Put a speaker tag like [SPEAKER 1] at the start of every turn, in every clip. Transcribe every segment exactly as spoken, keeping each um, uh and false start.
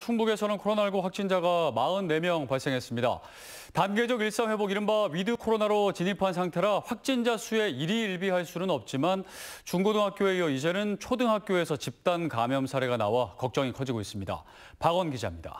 [SPEAKER 1] 충북에서는 코로나십구 확진자가 사십사 명 발생했습니다. 단계적 일상회복, 이른바 위드 코로나로 진입한 상태라 확진자 수에 일희일비할 수는 없지만 중고등학교에 이어 이제는 초등학교에서 집단 감염 사례가 나와 걱정이 커지고 있습니다. 박원 기자입니다.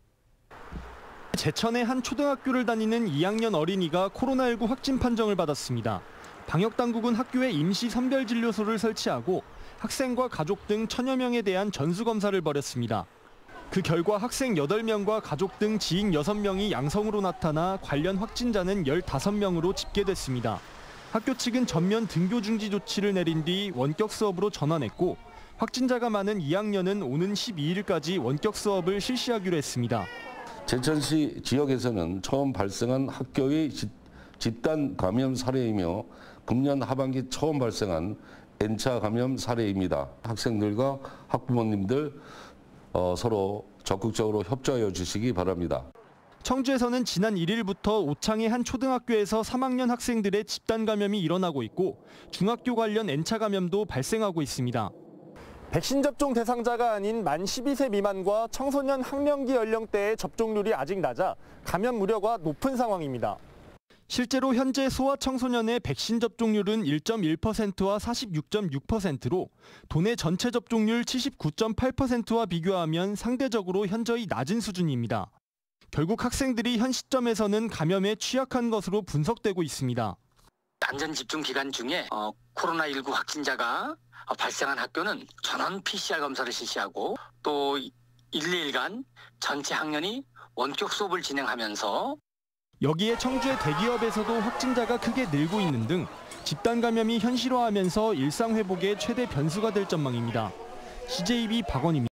[SPEAKER 2] 제천의 한 초등학교를 다니는 이 학년 어린이가 코로나십구 확진 판정을 받았습니다. 방역당국은 학교에 임시 선별진료소를 설치하고 학생과 가족 등 천여 명에 대한 전수검사를 벌였습니다. 그 결과 학생 여덟 명과 가족 등 지인 여섯 명이 양성으로 나타나 관련 확진자는 열다섯 명으로 집계됐습니다. 학교 측은 전면 등교 중지 조치를 내린 뒤 원격 수업으로 전환했고 확진자가 많은 이 학년은 오는 십이 일까지 원격 수업을 실시하기로 했습니다.
[SPEAKER 3] 제천시 지역에서는 처음 발생한 학교의 집단 감염 사례이며 금년 하반기 처음 발생한 N차 감염 사례입니다. 학생들과 학부모님들 어, 서로 적극적으로 협조하여 주시기 바랍니다.
[SPEAKER 2] 청주에서는 지난 일 일부터 오창의 한 초등학교에서 삼 학년 학생들의 집단 감염이 일어나고 있고 중학교 관련 N차 감염도 발생하고 있습니다. 백신 접종 대상자가 아닌 만 십이 세 미만과 청소년 학령기 연령대의 접종률이 아직 낮아 감염 우려가 높은 상황입니다. 실제로 현재 소아청소년의 백신 접종률은 일 점 일 퍼센트와 사십육 점 육 퍼센트로 도내 전체 접종률 칠십구 점 팔 퍼센트와 비교하면 상대적으로 현저히 낮은 수준입니다. 결국 학생들이 현 시점에서는 감염에 취약한 것으로 분석되고 있습니다.
[SPEAKER 4] 안전 집중 기간 중에 어, 코로나십구 확진자가 어, 발생한 학교는 전원 피씨알 검사를 실시하고 또 일, 이 일간 전체 학년이 원격 수업을 진행하면서
[SPEAKER 2] 여기에 청주의 대기업에서도 확진자가 크게 늘고 있는 등 집단 감염이 현실화하면서 일상 회복의 최대 변수가 될 전망입니다. 씨제이비 박원입니다.